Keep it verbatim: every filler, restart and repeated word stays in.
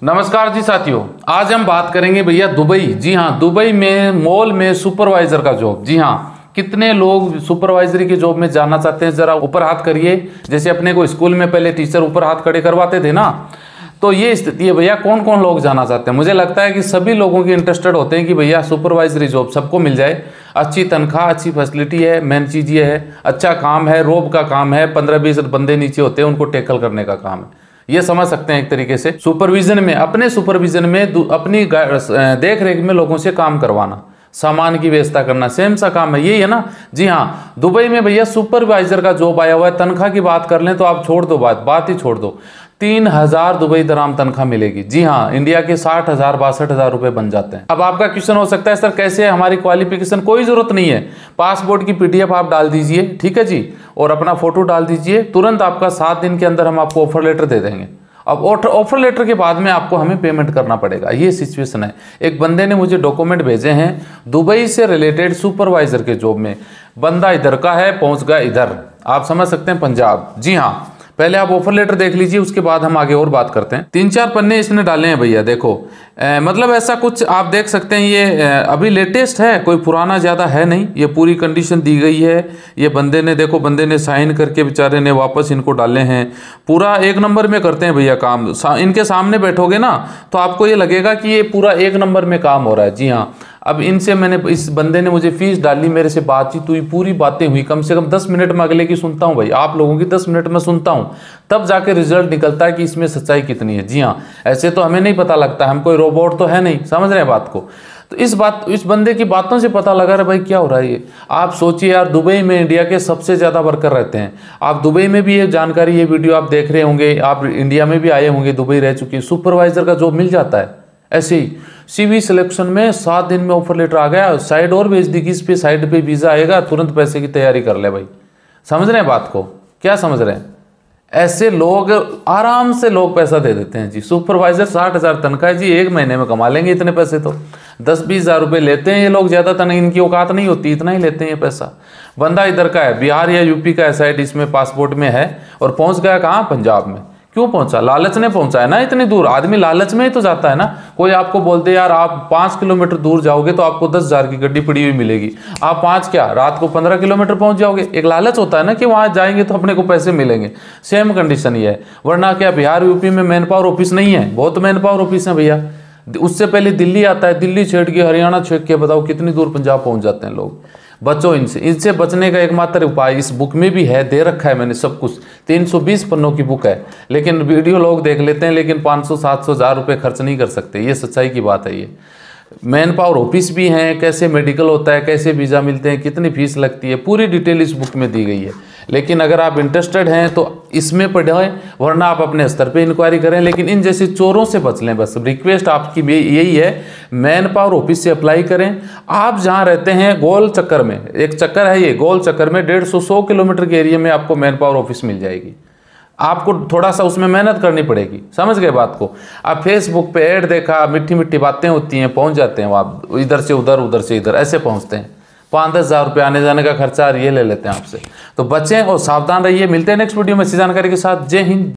नमस्कार जी साथियों, आज हम बात करेंगे भैया दुबई। जी हाँ, दुबई में मॉल में सुपरवाइजर का जॉब। जी हाँ, कितने लोग सुपरवाइजरी की जॉब में जाना चाहते हैं? जरा ऊपर हाथ करिए। जैसे अपने को स्कूल में पहले टीचर ऊपर हाथ खड़े करवाते थे ना, तो ये स्थिति है भैया। कौन कौन लोग जाना चाहते हैं? मुझे लगता है कि सभी लोगों की इंटरेस्टेड होते हैं कि भैया सुपरवाइजरी जॉब सबको मिल जाए। अच्छी तनख्वाह, अच्छी फैसिलिटी है, मेन चीज़ ये है, अच्छा काम है, रोब का काम है, पंद्रह बीस बंदे नीचे होते हैं, उनको टैकल करने का काम है। ये समझ सकते हैं एक तरीके से सुपरविजन में, अपने सुपरविजन में, अपनी देख रेख में लोगों से काम करवाना, सामान की व्यवस्था करना, सेम सा काम है, यही है ना। जी हाँ, दुबई में भैया सुपरवाइजर का जॉब आया हुआ है। तनख्वाह की बात कर लें तो आप छोड़ दो, बात बात ही छोड़ दो। तीन हजार दुबई दराम तनख्वाह मिलेगी। जी हाँ, इंडिया के साठ हजार बासठ हजार रुपए बन जाते हैं। अब आपका क्वेश्चन हो सकता है सर कैसे है, हमारी क्वालिफिकेशन? कोई जरूरत नहीं है, पासपोर्ट की पीडीएफ आप डाल दीजिए, ठीक है जी, और अपना फोटो डाल दीजिए, तुरंत आपका सात दिन के अंदर हम आपको ऑफर लेटर दे देंगे। अब ऑफर लेटर के बाद में आपको हमें पेमेंट करना पड़ेगा, ये सिचुएशन है। एक बंदे ने मुझे डॉक्यूमेंट भेजे हैं दुबई से रिलेटेड सुपरवाइजर के जॉब में। बंदा इधर का है, पहुंच गया इधर, आप समझ सकते हैं, पंजाब। जी हाँ, पहले आप ऑफर लेटर देख लीजिए, उसके बाद हम आगे और बात करते हैं। तीन चार पन्ने इसने डाले हैं भैया, देखो ए, मतलब ऐसा कुछ आप देख सकते हैं। ये ए, अभी लेटेस्ट है, कोई पुराना ज़्यादा है नहीं। ये पूरी कंडीशन दी गई है। ये बंदे ने, देखो बंदे ने साइन करके बेचारे ने वापस इनको डाले हैं। पूरा एक नंबर में करते हैं भैया काम। सा, इनके सामने बैठोगे ना तो आपको ये लगेगा कि ये पूरा एक नंबर में काम हो रहा है। जी हाँ, अब इनसे मैंने, इस बंदे ने मुझे फीस डाली, मेरे से बातचीत हुई, पूरी बातें हुई, कम से कम दस मिनट में अगले की सुनता हूँ भाई, आप लोगों की दस मिनट में सुनता हूँ, तब जाके रिजल्ट निकलता है कि इसमें सच्चाई कितनी है। जी हाँ, ऐसे तो हमें नहीं पता लगता, हम कोई रोबोट तो है नहीं, समझ रहे हैं बात को। तो इस बात इस बंदे की बातों से पता लगा रहा भाई क्या हो रहा है ये। आप सोचिए यार, दुबई में इंडिया के सबसे ज़्यादा वर्कर रहते हैं। आप दुबई में भी ये जानकारी, ये वीडियो आप देख रहे होंगे, आप इंडिया में भी आए होंगे, दुबई रह चुके हैं, सुपरवाइजर का जॉब मिल जाता है। ऐसे ही सीवी सिलेक्शन में सात दिन में ऑफर लेटर आ गया, साइड और भेज दी कि इस पे साइड पे वीज़ा आएगा, तुरंत पैसे की तैयारी कर ले भाई। समझ रहे हैं बात को? क्या समझ रहे हैं? ऐसे लोग आराम से लोग पैसा दे देते हैं जी। सुपरवाइजर साठ हज़ार तनख्वाह जी, एक महीने में कमा लेंगे इतने पैसे। तो दस बीस हज़ार रुपये लेते हैं ये लोग, ज़्यादा तन इनकी औकात नहीं होती, इतना ही लेते हैं ये पैसा। बंदा इधर का है, बिहार या यूपी का है, साइड इसमें पासपोर्ट में है, और पहुंच गया कहाँ? पंजाब में। क्यों पहुंचा? लालच ने पहुंचा है ना इतनी दूर। आदमी लालच में ही तो जाता है ना। कोई आपको बोलते यार आप पाँच किलोमीटर दूर जाओगे तो आपको दस हजार की गड्डी पड़ी हुई मिलेगी, आप पाँच क्या रात को पंद्रह किलोमीटर पहुंच जाओगे। एक लालच होता है ना कि वहां जाएंगे तो अपने को पैसे मिलेंगे। सेम कंडीशन ये है। वरना क्या बिहार यूपी में मैन पावर ऑफिस नहीं है? बहुत मैन पावर ऑफिस है भैया। उससे पहले दिल्ली आता है, दिल्ली छेड़ के हरियाणा छेड़ के, बताओ कितनी दूर पंजाब पहुंच जाते हैं लोग। बचो इनसे। इनसे बचने का एकमात्र उपाय इस बुक में भी है, दे रखा है मैंने सब कुछ। तीन सौ बीस पन्नों की बुक है, लेकिन वीडियो लोग देख लेते हैं, लेकिन पाँच सौ सात सौ हज़ार रुपये खर्च नहीं कर सकते। ये सच्चाई की बात है। ये मैन पावर ऑफिस भी हैं, कैसे मेडिकल होता है, कैसे वीज़ा मिलते हैं, कितनी फीस लगती है, पूरी डिटेल इस बुक में दी गई है। लेकिन अगर आप इंटरेस्टेड हैं तो इसमें पढ़ें, वरना आप अपने स्तर पे इंक्वायरी करें। लेकिन इन जैसे चोरों से बच लें, बस रिक्वेस्ट आपकी यही है। मैन पावर ऑफिस से अप्लाई करें। आप जहां रहते हैं गोल चक्कर में, एक चक्कर है ये, गोल चक्कर में डेढ़ सौ सौ किलोमीटर के एरिया में आपको मैन पावर ऑफिस मिल जाएगी। आपको थोड़ा सा उसमें मेहनत करनी पड़ेगी, समझ गए बात को। आप फेसबुक पे ऐड देखा, मिट्टी मिट्टी बातें होती हैं, पहुंच जाते हैं आप, इधर से उधर उधर से इधर ऐसे पहुंचते हैं। पाँच दस हज़ार रुपये आने जाने का खर्चा ये ले लेते हैं आपसे। तो बचें और सावधान रहिए। मिलते हैं नेक्स्ट वीडियो में इसी जानकारी के साथ। जय हिंद।